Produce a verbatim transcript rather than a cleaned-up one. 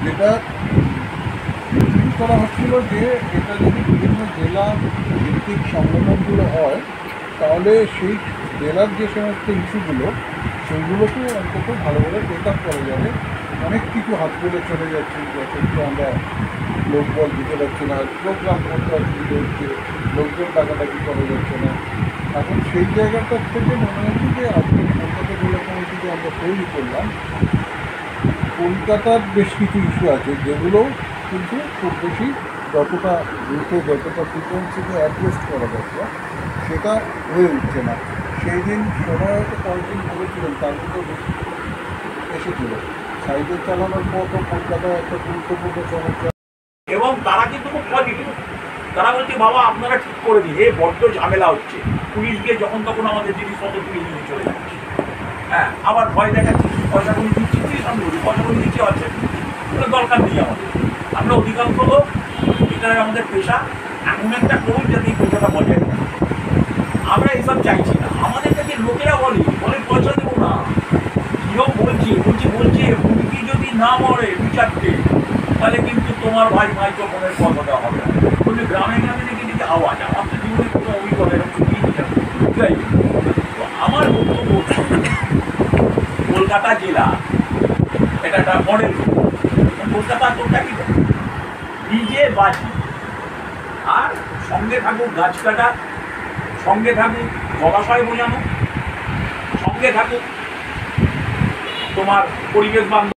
যেটা মিটিং করা হচ্ছিল যে এটা যদি বিভিন্ন জেলা ভিত্তিক সম্মেলনগুলো হয় তাহলে সেই জেলার যে সমস্ত ইস্যুগুলো সেইগুলোকে অন্তত ভালোভাবে টেক আপ করা যাবে। অনেক কিছু হাত করে চলে যাচ্ছে, যথেষ্ট আমরা লোকবল দিতে পারছি না, প্রোগ্রাম করতে অসুবিধা হচ্ছে, লোকজন ডাকাডাকি করা যাচ্ছে না। এখন সেই জায়গাটার থেকে মনে হচ্ছে যে আজকে কলকাতা জেলা কমিটিতে আমরা তৈরি করলাম, কলকাতার বেশ কিছু ইস্যু আছে যেগুলো কিন্তু খুব বেশি যতটা দ্রুত যতটা ফ্রিকোয়েন্সিতে অ্যাড্রেস করা দরকার সেটা হয়ে উঠছে না। সেই দিন সময় হয়তো কয়েকদিন করেছিলেন, তার মধ্যে বেশি এসেছিল। সাইকেল চালানোর মতো কলকাতায় একটা গুরুত্বপূর্ণ সমস্যা, এবং তারা কিন্তু খুব পজিটিভ। তারা বলছে বাবা আপনারা ঠিক করে দিন, এ বড্ড ঝামেলা হচ্ছে, পুলিশ গিয়ে যখন তখন আমাদের জিনিসপত্র তুলে নিয়ে চলে যাচ্ছে। হ্যাঁ, আবার ভয় দেখাচ্ছি পয়সা করে দিচ্ছি, কি সম্ভব পয়সা করে দিচ্ছি আছে, কোনো দরকার নেই আমাদের। আমরা অধিকাংশ লোক এটাই আমাদের পেশা, এমন একটা করুন যাতে এই পেশাটা বজায় থাকে। আমরা এইসব চাইছি না। আমাদের কাছে লোকেরা বলে বলে পয়সা দেবো না, কেউ বলছে বলছে বলছে হুমকি যদি না মরে দু চারটে তাহলে কিন্তু তোমার ভাই ভাইকে বোনের পয়সা দেওয়া হবে না। বলছে গ্রামে গ্রামে দেখে দেখি আওয়াজ, আমার তো জীবনে কোনো অভিজ্ঞতা এরকম বুঝাই। তো আমার বক্তব্য কলকাতা জেলা এটা একটা মডেল। কলকাতা তোরটা কি নিজে বাজি, আর সঙ্গে থাকুক গাছ কাটা, সঙ্গে থাকুক জলাশয় বোঝানো, সঙ্গে থাকুক তোমার পরিবেশ বান্ধব